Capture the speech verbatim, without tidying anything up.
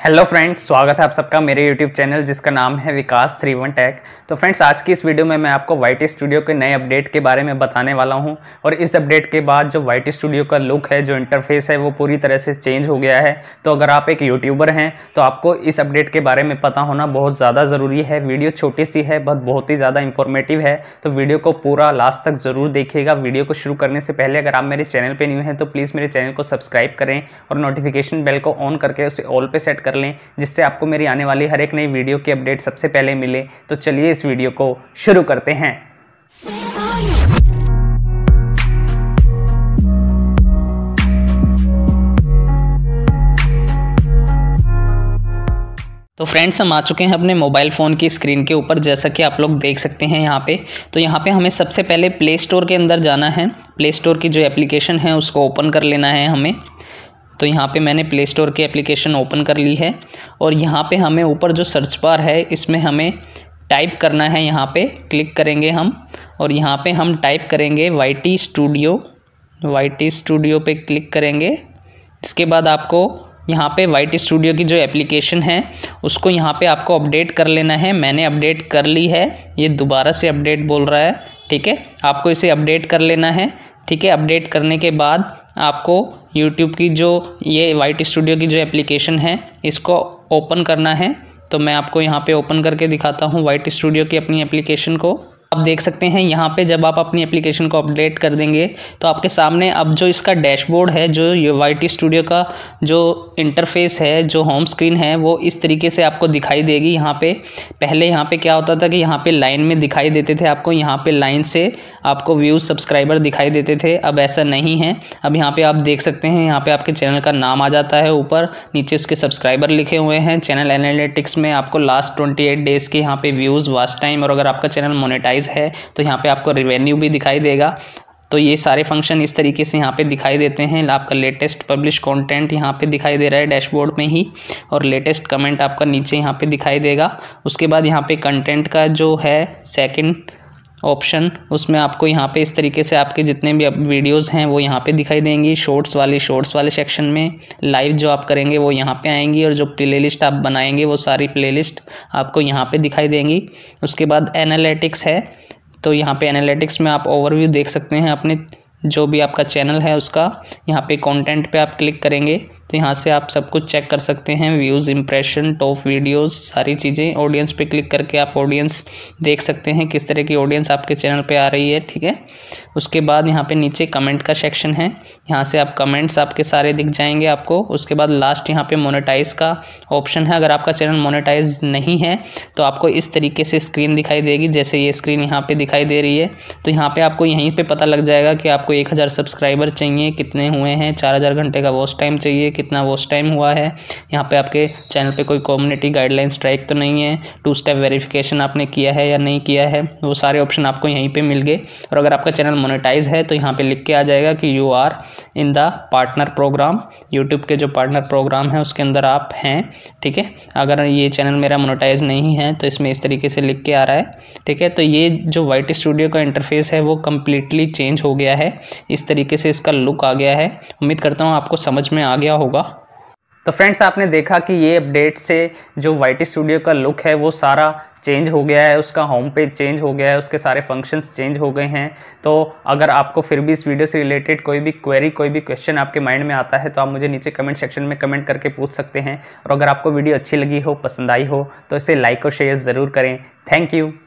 Hello friends, स्वागत है आप सबका मेरे यूट्यूब चैनल जिसका नाम है विकास थ्री वन टेक। तो फ्रेंड्स, आज की इस वीडियो में मैं आपको वाई टी स्टूडियो के नए अपडेट के बारे में बताने वाला हूं। और इस अपडेट के बाद जो वाई टी स्टूडियो का लुक है, जो इंटरफेस है, वो पूरी तरह से चेंज हो गया है। तो अगर आप एक यूट्यूबर हैं तो आपको इस अपडेट के बारे में पता होना बहुत ज़्यादा ज़रूरी है। वीडियो छोटी सी है बट बहुत ही ज़्यादा इंफॉर्मेटिव है, तो वीडियो को पूरा लास्ट तक ज़रूर देखिएगा। वीडियो को शुरू करने से पहले अगर आप मेरे चैनल पर न्यू हैं तो प्लीज़ मेरे चैनल को सब्सक्राइब करें और नोटिफिकेशन बेल को ऑन करके उसे ऑल पे सेट कर लें, जिससे आपको मेरी आने वाली हर एक नई वीडियो की अपडेट सबसे पहले मिले। तो चलिए इस वीडियो को शुरू करते हैं। तो फ्रेंड्स, हम आ चुके हैं अपने मोबाइल फ़ोन की स्क्रीन के ऊपर, जैसा कि आप लोग देख सकते हैं यहाँ पे। तो यहाँ पे हमें सबसे पहले प्ले स्टोर के अंदर जाना है। प्ले स्टोर की जो एप्लीकेशन है उसको ओपन कर लेना है हमें। तो यहाँ पे मैंने प्ले स्टोर की एप्लीकेशन ओपन कर ली है और यहाँ पे हमें ऊपर जो सर्च बार है इसमें हमें टाइप करना है। यहाँ पे क्लिक करेंगे हम और यहाँ पे हम टाइप करेंगे Y T studio. Y T studio पे क्लिक करेंगे। इसके बाद आपको यहाँ पे वाई टी स्टूडियो की जो एप्लीकेशन है उसको यहाँ पे आपको अपडेट कर लेना है। मैंने अपडेट कर ली है, ये दोबारा से अपडेट बोल रहा है। ठीक है, आपको इसे अपडेट कर लेना है। ठीक है, अपडेट करने के बाद आपको यूट्यूब की जो ये वाई टी स्टूडियो की जो एप्लीकेशन है इसको ओपन करना है। तो मैं आपको यहाँ पे ओपन करके दिखाता हूँ वाई टी स्टूडियो की अपनी एप्लीकेशन को। आप देख सकते हैं यहाँ पे जब आप अपनी एप्लीकेशन को अपडेट कर देंगे तो आपके सामने अब जो इसका डैशबोर्ड है, जो ये वाई टी स्टूडियो का जो इंटरफेस है, जो होम स्क्रीन है, वो इस तरीके से आपको दिखाई देगी। यहाँ पे पहले यहाँ पे क्या होता था कि यहाँ पे लाइन में दिखाई देते थे आपको, यहाँ पे लाइन से आपको व्यूज सब्सक्राइबर दिखाई देते थे। अब ऐसा नहीं है। अब यहाँ पे आप देख सकते हैं, यहाँ पे आपके चैनल का नाम आ जाता है, ऊपर नीचे उसके सब्सक्राइबर लिखे हुए हैं। चैनल एनालिटिक्स में आपको लास्ट ट्वेंटी एट डेज़ के यहाँ पे व्यूज़, वॉच टाइम, और अगर आपका चैनल मोनेटाइज है तो यहाँ पे आपको रिवेन्यू भी दिखाई देगा। तो ये सारे फंक्शन इस तरीके से यहाँ पे दिखाई देते हैं। आपका लेटेस्ट पब्लिश कंटेंट यहाँ पे दिखाई दे रहा है डैशबोर्ड में ही, और लेटेस्ट कमेंट आपका नीचे यहाँ पे दिखाई देगा। उसके बाद यहाँ पे कंटेंट का जो है सेकंड ऑप्शन, उसमें आपको यहाँ पे इस तरीके से आपके जितने भी वीडियोस हैं वो यहाँ पे दिखाई देंगी। शॉर्ट्स वाली शॉर्ट्स वाले सेक्शन में लाइव जो आप करेंगे वो यहाँ पे आएंगी, और जो प्लेलिस्ट आप बनाएंगे वो सारी प्लेलिस्ट आपको यहाँ पे दिखाई देंगी। उसके बाद एनालिटिक्स है, तो यहाँ पे एनालिटिक्स में आप ओवरव्यू देख सकते हैं अपने जो भी आपका चैनल है उसका। यहाँ पे कंटेंट पे आप क्लिक करेंगे तो यहाँ से आप सब कुछ चेक कर सकते हैं, व्यूज़, इंप्रेशन, टॉप वीडियोस, सारी चीज़ें। ऑडियंस पे क्लिक करके आप ऑडियंस देख सकते हैं, किस तरह की ऑडियंस आपके चैनल पे आ रही है। ठीक है, उसके बाद यहाँ पे नीचे कमेंट का सेक्शन है, यहाँ से आप कमेंट्स आपके सारे दिख जाएंगे आपको। उसके बाद लास्ट यहाँ पे मोनेटाइज का ऑप्शन है। अगर आपका चैनल मोनेटाइज नहीं है तो आपको इस तरीके से स्क्रीन दिखाई देगी, जैसे ये स्क्रीन यहाँ पे दिखाई दे रही है। तो यहाँ पे आपको यहीं पे पता लग जाएगा कि आपको एक हज़ार सब्सक्राइबर चाहिए, कितने हुए हैं, चार हज़ार घंटे का वॉच टाइम चाहिए, कितना वॉच टाइम हुआ है। यहाँ पे आपके चैनल पे कोई कम्युनिटी गाइडलाइन स्ट्राइक तो नहीं है, टू स्टेप वेरिफिकेशन आपने किया है या नहीं किया है, वो सारे ऑप्शन आपको यहीं पे मिल गए। और अगर आपका चैनल मोनेटाइज है तो यहाँ पे लिख के आ जाएगा कि you are in the partner program. YouTube के जो पार्टनर प्रोग्राम है उसके अंदर आप हैं। ठीक है, अगर ये चैनल मेरा मोनेटाइज नहीं है तो इसमें इस तरीके से लिख के आ रहा है। ठीक है, तो ये जो वाई टी स्टूडियो का इंटरफेस है वो कम्प्लीटली चेंज हो गया है। इस तरीके से इसका लुक आ गया है। उम्मीद करता हूँ आपको समझ में आ गया होगा। तो फ्रेंड्स, आपने देखा कि ये अपडेट से जो वाई टी स्टूडियो का लुक है वो सारा चेंज हो गया है, उसका होम पेज चेंज हो गया है, उसके सारे फंक्शंस चेंज हो गए हैं। तो अगर आपको फिर भी इस वीडियो से रिलेटेड कोई भी क्वेरी, कोई भी क्वेश्चन आपके माइंड में आता है तो आप मुझे नीचे कमेंट सेक्शन में कमेंट करके पूछ सकते हैं। और अगर आपको वीडियो अच्छी लगी हो, पसंद आई हो तो इसे लाइक और शेयर ज़रूर करें। Thank you.